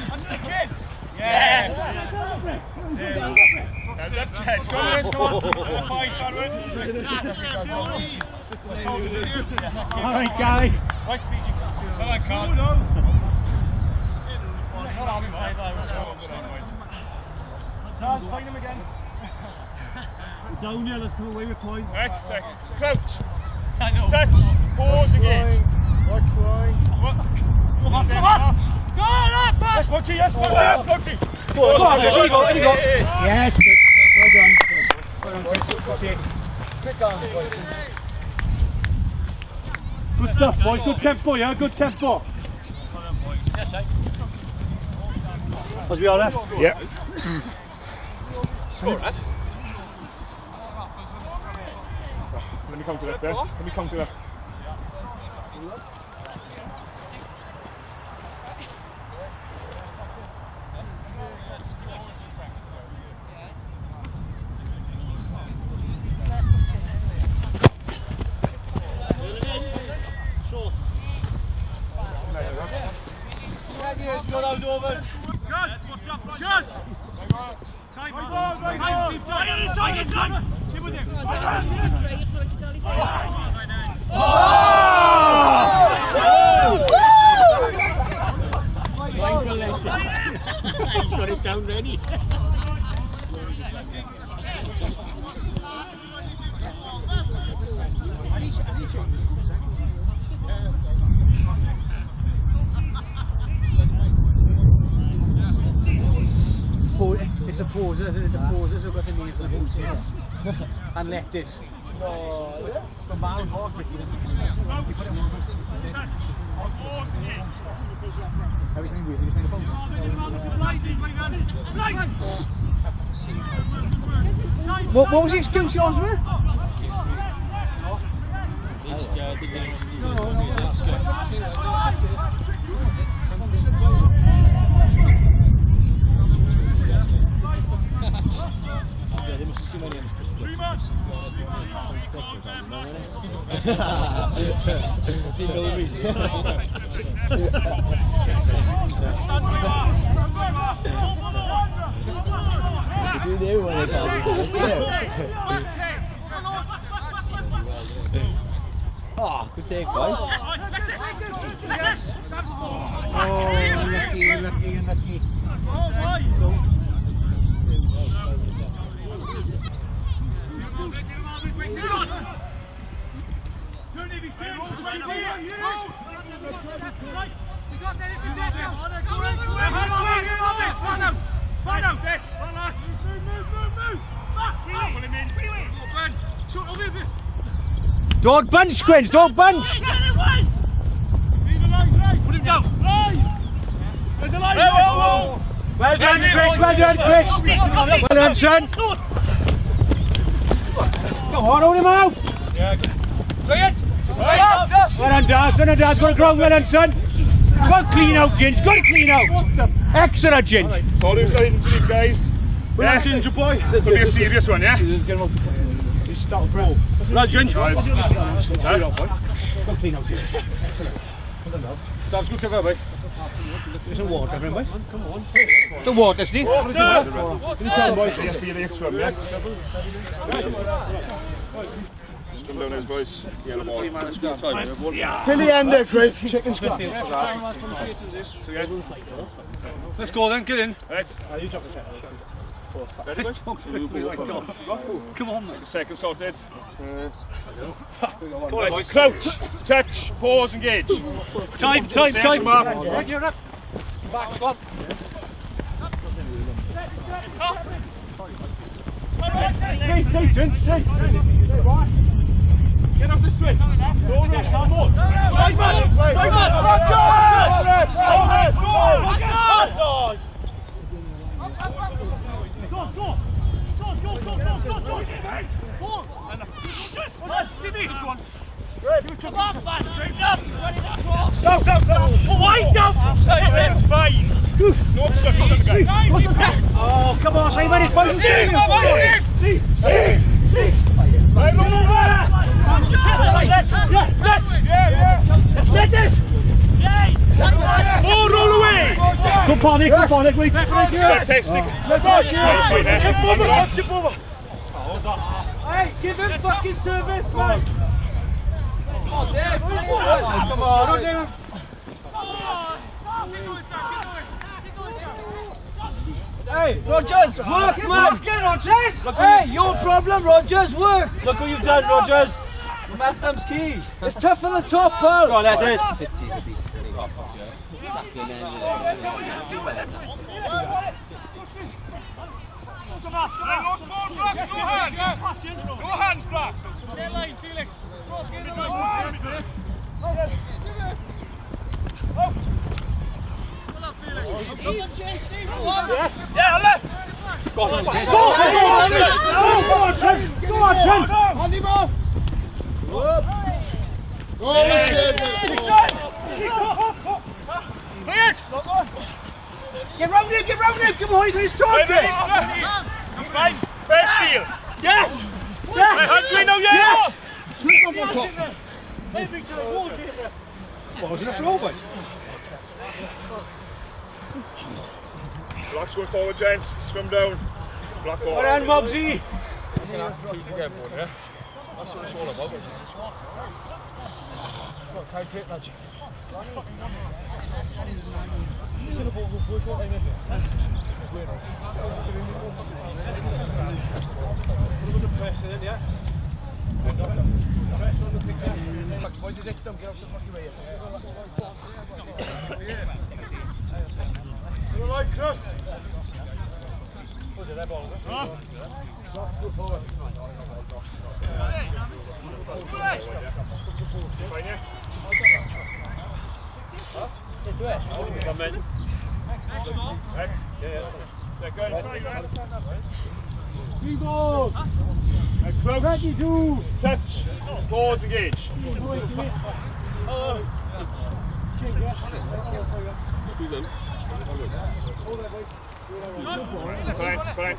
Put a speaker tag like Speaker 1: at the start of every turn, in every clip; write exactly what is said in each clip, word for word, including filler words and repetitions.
Speaker 1: Yeah! Left edge, go on, come on! Fine, Carmarthen!
Speaker 2: Alright, Gary!
Speaker 1: Right, Fiji! Come on, Carl! No, no! Not having five, I was so good on, boys. Carl, find him again!
Speaker 2: Down here, let's come away with points.
Speaker 1: Right, sec. Crouch! Touch! Pause again!
Speaker 2: Watch line.
Speaker 1: Come on, come on! Go on, up! Yes, Putty, yes, Putty, yes, Putty!
Speaker 2: Go on, go on, there you go, there you go. Yes, good. Well done. Well done, Chris. Okay. Quick on, boys. Good stuff, boys. Good tempo, yeah? Good tempo.
Speaker 1: Yes, sir.
Speaker 2: Was we all left?
Speaker 1: Yeah. Score, right? Let me come to that there. Let me come to that.
Speaker 2: Got it down ready. It's a pause, the pauses have got the knees on the boots here. And left it. No, the man was with you. You put it on. Everything with you, you made a phone. What, what was the excuse yours were?
Speaker 3: Yeah, they must have seen my name as Chris. Didn't know the reason. You knew when they called me that. Oh, good take, guys.
Speaker 2: Oh, lucky, lucky, lucky. Don't bunch, Quins, don't bunch!
Speaker 1: Put him down! There's a line!
Speaker 2: Well done, Chris, well done, Chris! Well done, son! Come on, hold him out!
Speaker 1: Bring it!
Speaker 2: Well done, Dad, son and Dad's got to ground, well done, son! Go clean out, Ginge, go clean out! Excellent, Ginge!
Speaker 1: Hold him side into these guys.
Speaker 2: Well done, Ginger boy!
Speaker 1: Could be a serious one, yeah?
Speaker 2: He's starting for all. Well done, Ginge!
Speaker 1: Nice.
Speaker 2: Go clean out, Ginge. Dad's good to go, boy. There's some water, everyone, boy. Come on. The water, Steve. Water!
Speaker 1: Come down those boys. Yellow ball.
Speaker 2: Till the end there, Chris. Chicken scratch.
Speaker 1: Let's go then, get in. Right.
Speaker 2: Come on, mate.
Speaker 1: Second sorted. Uh, Come on, boys. Crouch, touch, pause, engage.
Speaker 2: Time, time, time.
Speaker 1: Right, you're up.
Speaker 2: Back, go on. Stay, stay, stay, stay.
Speaker 1: Get off the switch. Don't rush, come on. Side man, side man. Run, Go, go, go, go, go, go, go, go, go. Come on, fast, straight up. Stop, stop, stop. Wide up. It's fine. No obstruction, guys.
Speaker 2: Oh, come on, Simon, it's fine.
Speaker 1: Steve, come on, Steve. Steve, Steve. Right, move over. Let's, let's, yeah, yeah. Let this. Oh, roll away.
Speaker 2: Good on, Nick, come on, Nick, wait.
Speaker 1: Stick, stick, stick. Chip over, chip over.
Speaker 2: Hey, give him fucking service, man. Oh, Dave, come on, don't do him. Hey, Rogers, work, man!
Speaker 1: Get Rogers!
Speaker 2: Hey, your problem, Rogers, work!
Speaker 1: Look what you've done, Rogers!
Speaker 2: Momentum's key. It's tough for the top, pal.
Speaker 1: Go on, let this.
Speaker 3: Fitzy's a beast. Tackling in.
Speaker 1: Go hands! Go hands, Black! Stay line, Felix! Yeah, left! Go on, go on, go on, Trent! Go on, Trent! Hand him off! Go on, get round him, get round him! Come on, he's talking! He's fine! First steal! Yes! Yes! Hands right now, yes! What was it a throw, boy? Block's going forward, gents. Scrum down. Block ball. Well done, Mogsy. That's what it's all about. Can't take that. Ready to touch, pause, engage. Fine, fine.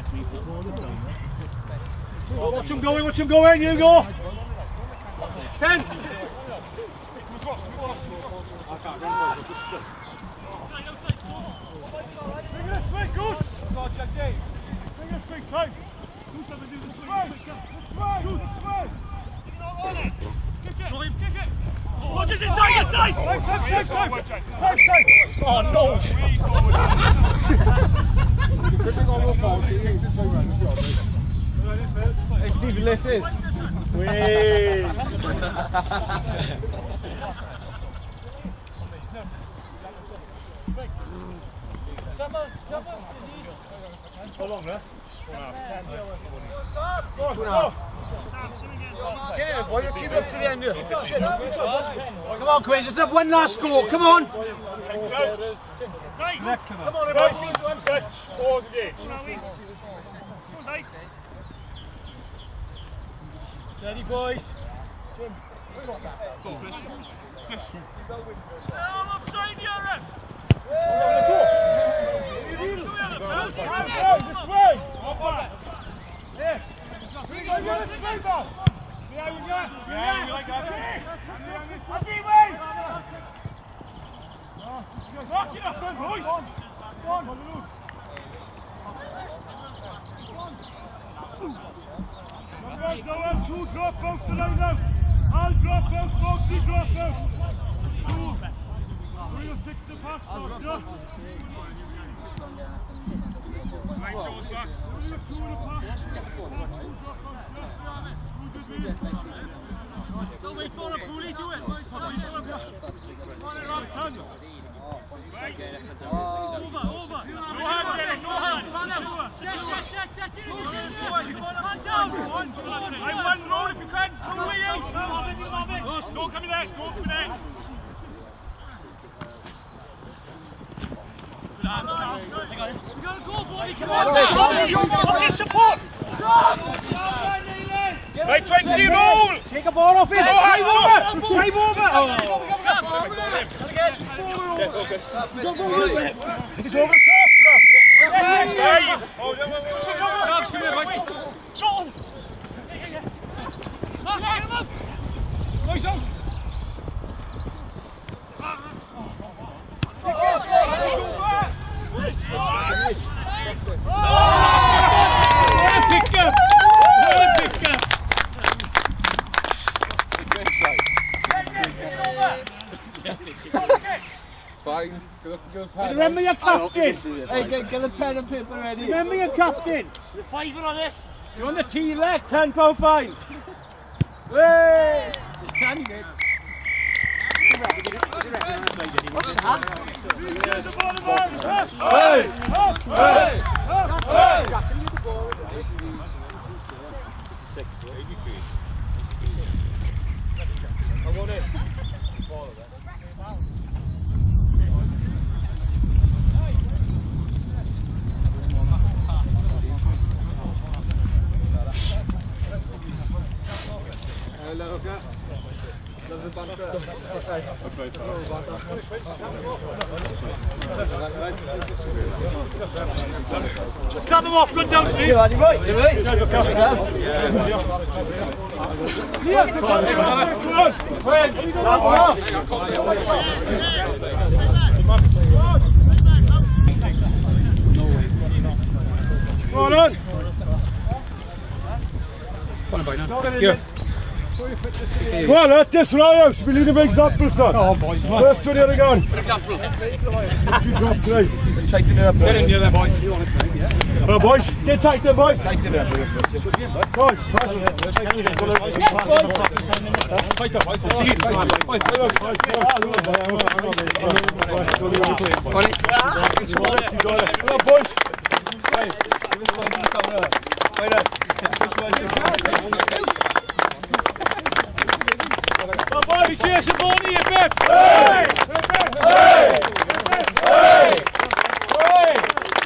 Speaker 1: Oh, watch him going, watch him going, you go. Ten. Bring it this way, Goose. Go, Jack J. Bring it this way, time. Goose, have to do this way. This way, Goose, this way. On it. Kick it. Show him, kick it. Watch it inside, inside. Side, side, side, side. Side, side. Oh, no.
Speaker 2: Hey, Stephen, listen.
Speaker 1: Wait. How long left? Get in, boy. Keep it up to the end.
Speaker 2: Come on, Quins. Let's have one last score. Come on.
Speaker 1: Next, come on, everybody. Touch, pause, engage. Steady, boys. Jim. I'm offside, Aaron. This way. Yes. Bring it this way, Bob. Yeah, we got. Yeah, we like that. Andy, wait. Lock it up, then, boys. Go on, go on. Guys, now have two dropouts tonight now. All dropouts, folks, two dropouts. Two. Three or six to pass, folks, yeah? Right, those backs. Three or two to pass. Two dropouts, yeah? Don't wait for a bully, do it. Come on, Rob, turn. Right. Over, over. No hand, Jenny, no hand. Check, check, check, check. Get in. Hand down. I one roll if you can. Come away in. Don't come in there. Don't come in there. We gotta go, boy. Come on. Watch his support. Right, twenty, roll.
Speaker 2: Take a ball off him. Drive over. Drive over. He's over the top.
Speaker 1: Five. Oh, no, no, no, no. John. Boys on. Kick it.
Speaker 4: Fine. Go, go, pen.
Speaker 2: Remember your captain.
Speaker 4: Hey, get, get a pen and paper ready.
Speaker 2: Remember your captain.
Speaker 1: The fiver on this.
Speaker 2: You on the tee leg, ten pound fine. Hey! Can you get? What's that?
Speaker 4: Hey! Hey! Hey! I want it. Hello, okay.
Speaker 1: Just cut them off, good down, Steve.
Speaker 4: You're right, right. You're right.
Speaker 1: Yeah, good on. Well on. Here. Go on, let this right out. We need an example, son. Oh, boys. First video again. For example. Let's
Speaker 4: tighten it up.
Speaker 1: Get in here then, boys. Oh, boys. Get tight there, boys.
Speaker 4: Tighten it up.
Speaker 1: Go on. Yes, boys. Fight up, fight up. See it. Fight up, fight up. Boys. Come on, we chase the ball here, Pep! Hey! Hey! Hey! Hey!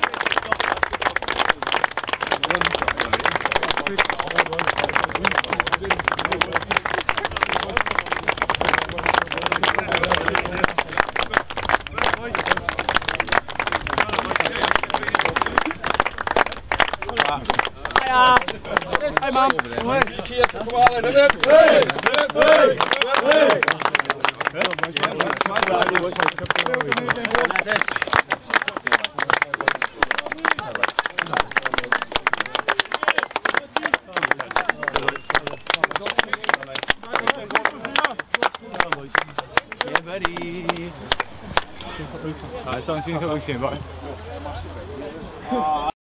Speaker 1: Hi, Mum. Come on. Cheers for Koala, isn't it? Hey! Hey! Hey!
Speaker 4: Yeah, buddy.
Speaker 1: Alright, so I'm seeing what we've seen, but